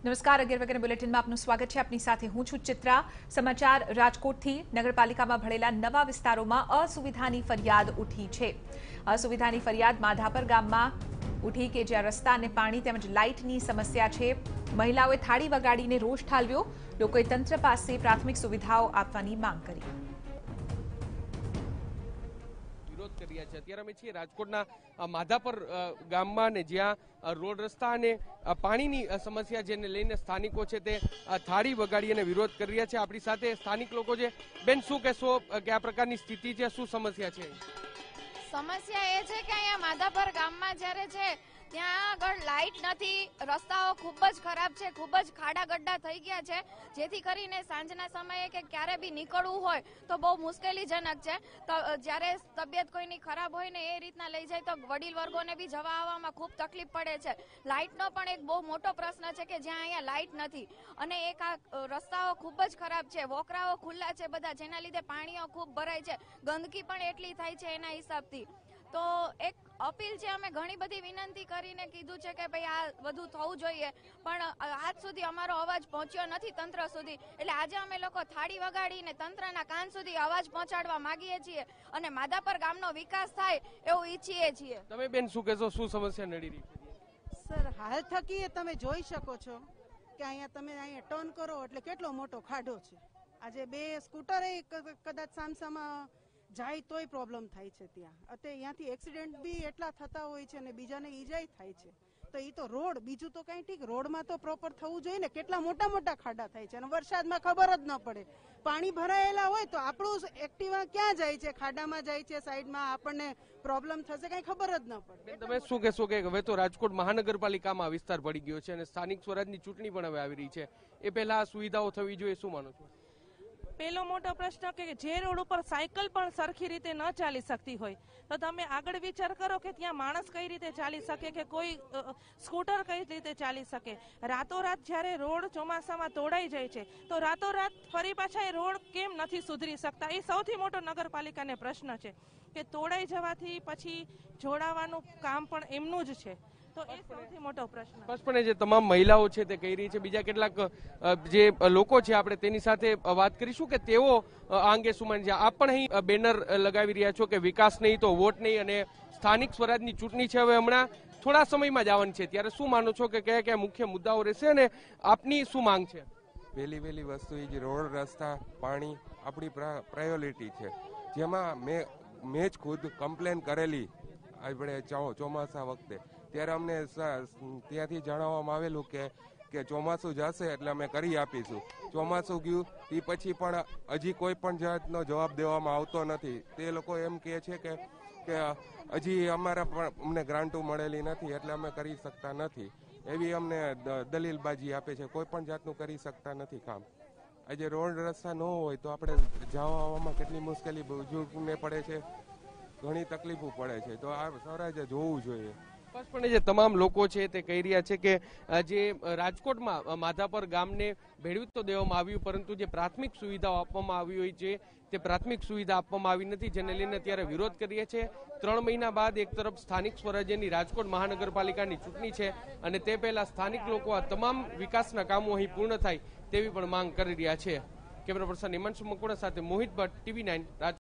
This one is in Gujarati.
નમસ્કાર 11 વાગ્યાના બુલેટિનમાં આપનું સ્વાગત છે। આપની સાથે હું છું ચિત્રા। સમાચાર રાજકોટથી। નગરપાલિકામાં ભળેલા નવા વિસ્તારોમાં અસુવિધાની ફરિયાદ ઉઠી છે। અસુવિધાની ફરિયાદ માધાપર ગામમાં ઉઠી કે જ્યાં રસ્તા અને પાણી તેમજ લાઇટની સમસ્યા છે। મહિલાઓએ થાળી વગાડીને રોષ ઠાલવ્યો। લોકોએ તંત્ર પાસે પ્રાથમિક સુવિધાઓ આપવાની માંગ કરી। વિરોધ કરી રહ્યા છે। અત્યારે અમે છીએ રાજકોટના માધાપર ગામમાં ને જ્યાં રોડ રસ્તા અને પાણીની સમસ્યા જેને લઈને સ્થાનિકો છે તે થાળી વગાડી અને વિરોધ કરી રહ્યા છે। આપણી સાથે સ્થાનિક લોકો છે। બેન, શું કહેશો કે આ પ્રકારની સ્થિતિ છે, શું સમસ્યા છે? સમસ્યા એ છે કે અહીંયા માધાપર ગામમાં જ્યારે છે ત્યાં આગળ લાઇટ નથી, રસ્તાઓ ખૂબ જ ખરાબ છે, ખૂબ જ ખાડા ગड्ढा થઈ ગયા છે, જેથી કરીને સાંજના સમયે કે ક્યારે બી નીકળવું હોય તો બહુ મુશ્કેલીજનક છે। તો જ્યારે તબિયત કોઈની ખરાબ હોય ને એ રીતના લઈ જાય તો વડીલ વર્ગોને બી જવા આવવામાં ખૂબ તકલીફ પડે છે। લાઇટનો પણ એક બહુ મોટો પ્રશ્ન છે કે જ્યાં અહીંયા લાઇટ નથી અને એક આ રસ્તાઓ ખૂબ જ ખરાબ છે, વોકરાઓ ખુલ્લા છે બધા, જેના લીધે પાણીઓ ખૂબ ભરાય છે, ગંદકી પણ એટલી થાય છે એના હિસાબથી। તો એક અપીલ છે, અમે ઘણી બધી વિનંતી કરીને કીધું છે કે ભાઈ આ બધું થવું જોઈએ, પણ આજ સુધી અમારો અવાજ પહોંચ્યો નથી તંત્ર સુધી। એટલે આજે અમે લોકો થાળી વગાડીને તંત્રના કાન સુધી અવાજ પહોંચાડવા માંગીએ છીએ અને માધાપર ગામનો વિકાસ થાય એવું ઈચ્છીએ છીએ। તમે બેન શું કહેશો, શું સમસ્યા નડી રહી છે? સર, હાલ થકી તમે જોઈ શકો છો કે અહીંયા ટર્ન કરો એટલે કેટલો મોટો ખાડો છે। આજે બે સ્કૂટર કદાચ સામસામા જાય તોય પ્રોબ્લેમ થાય છે। ત્યાં ત્યાંથી એક્સિડન્ટ બી એટલા થતા હોય છે અને બીજાને ઈજાય થાય છે। તો એ તો રોડ, બીજું તો કઈ ઠીક, રોડમાં તો પ્રોપર થવું જોઈએ ને। કેટલા મોટા મોટા ખાડા થાય છે અને વરસાદમાં ખબર જ ન પડે, પાણી ભરાયેલા હોય તો આપણું એક્ટિવા ક્યાં જાય છે, ખાડામાં જાય છે, સાઈડમાં આપણને પ્રોબ્લેમ થશે કઈ ખબર જ ન પડે। તમે શું કહેશો કે હવે તો રાજકોટ મહાનગરપાલિકામાં વિસ્તાર પડી ગયો છે અને સ્થાનિક સ્વરાજની ચૂંટણી પણ હવે આવી રહી છે, એ પહેલા આ સુવિધાઓ થવી જોઈએ, શું માનો છો? પહેલો મોટો પ્રશ્ન કે જે રોડ ઉપર સાયકલ પણ સરખી રીતે ન ચાલી શકતી હોય તો તમે આગળ વિચાર કરો કે ત્યાં માણસ કઈ રીતે ચાલી શકે, કે કોઈ સ્કૂટર કઈ રીતે ચાલી શકે। રાતોરાત જ્યારે રોડ ચોમાસામાં તોડાઈ જાય છે તો રાતોરાત ફરી પાછા એ રોડ કેમ નથી સુધરી શકતા, એ સૌથી મોટો નગરપાલિકાને પ્રશ્ન છે કે તોડાઈ જવાથી પછી જોડાવાનું કામ પણ એમનું જ છે, તો એ સૌથી મોટો પ્રશ્ન। સ્પષ્ટપણે જે તમામ મહિલાઓ છે તે કહી રહી છે। બીજા કેટલાક જે લોકો છે આપણે તેની સાથે વાત કરીશું કે તેઓ આ અંગે શું માને છે। આપ પણ અહીં બેનર લગાવી રહ્યા છો કે વિકાસ નહીં તો વોટ નહીં અને સ્થાનિક સ્વરાજની ચૂંટણી છે હવે હમણાં થોડા સમયમાં જ આવવાની છે, ત્યારે શું માનો છો કે કયા કયા મુખ્ય મુદ્દાઓ રહેશે અને આપની શું માંગ છે? પહેલી વસ્તુ એ જ રોડ, રસ્તા, પાણી આપણી પ્રાયોરિટી છે, જેમાં મેં જ ખુદ કમ્પ્લેન કરેલી આપણે ચોમાસા વખતે। ત્યારે અમને ત્યાંથી જણાવવામાં આવેલું કે ચોમાસું જશે એટલે અમે કરી આપીશું। ચોમાસું ગયું તે પછી પણ હજી કોઈ પણ જાતનો જવાબ દેવામાં આવતો નથી। તે લોકો એમ કહે છે કે હજી અમને ગ્રાન્ટો મળેલી નથી એટલે અમે કરી શકતા નથી, એવી અમને દલીલબાજી આપે છે। કોઈ પણ જાતનું કરી શકતા નથી કામ। આજે રોડ રસ્તા ન હોય તો આપણે જવા આવવામાં કેટલી મુશ્કેલી બુજુર્ગને પડે છે, ઘણી તકલીફો પડે છે, તો આ સ્વરાજે જોવું જોઈએ। સ્પષ્ટપણે જે તમામ લોકો છે તે કહી રહ્યા છે કે જે રાજકોટમાં માધાપર ગામને ભેળવી તો દેવામાં આવ્યું, પરંતુ જે પ્રાથમિક સુવિધાઓ આપવામાં આવી હોય છે તે પ્રાથમિક સુવિધા આપવામાં આવી નથી, જેને લઈને અત્યારે વિરોધ કરીએ છીએ। 3 મહિના બાદ એક તરફ સ્થાનિક સ્વરાજ્યની રાજકોટ મહાનગરપાલિકાની ચૂંટણી છે અને તે પહેલા સ્થાનિક લોકો આ તમામ વિકાસના કામો અહીં પૂર્ણ થાય તેવી પણ માંગ કરી રહ્યા છે। કેમેરા પર્સન હિમાંશુ મકવાણા સાથે મોહિત ભટ્ટ, TV9 રાજકોટ।